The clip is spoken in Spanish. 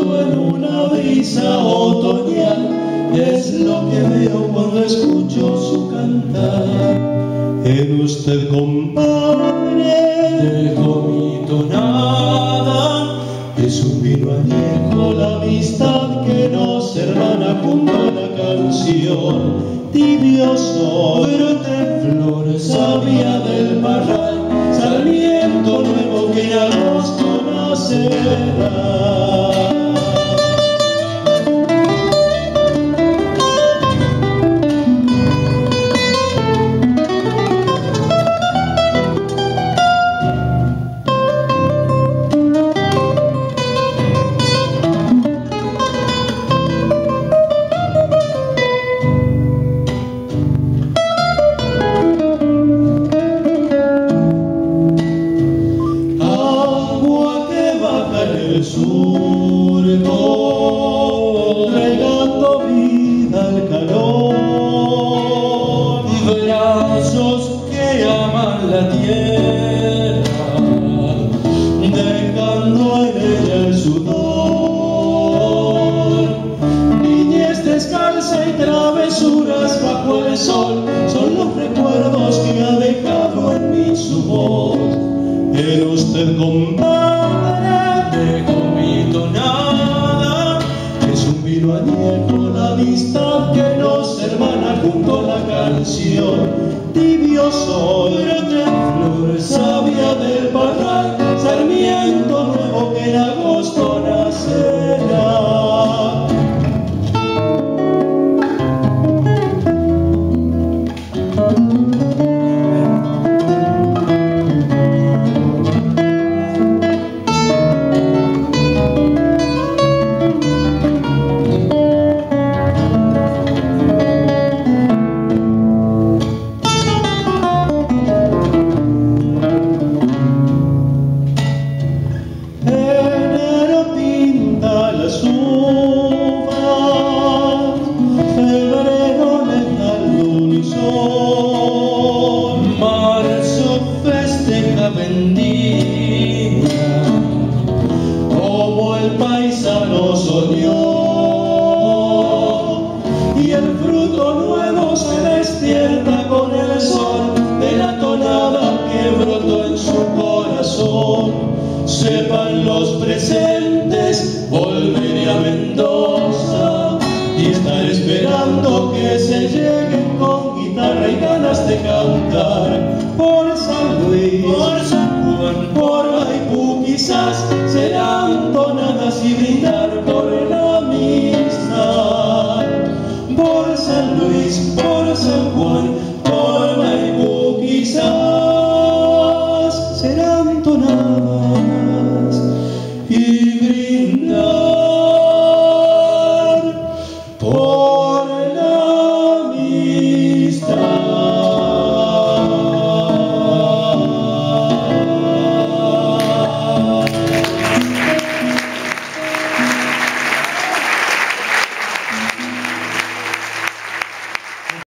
Flotando en una brisa otoñal, es lo que veo cuando escucho su cantar. En usted, compadre, dejo mi tonada, es un vino añejo la amistad que nos hermana junto a la canción. Tibio soy, brote flor sabia del parral, sarmiento nuevo que en agosto nacerá. El surco, regando vida al calor, brazos que aman la tierra, dejando en ella el sudor. Niñez descalza y travesuras bajo el sol, son los recuerdos que ha dejado en mí su voz. En usted, compadre, dejo mi tonada, es un vino añejo la amistad que nos hermana junto a la canción. Tibio soy, brote flor sabia del parral, sarmiento nuevo que en agosto nacerá. Enero pinta las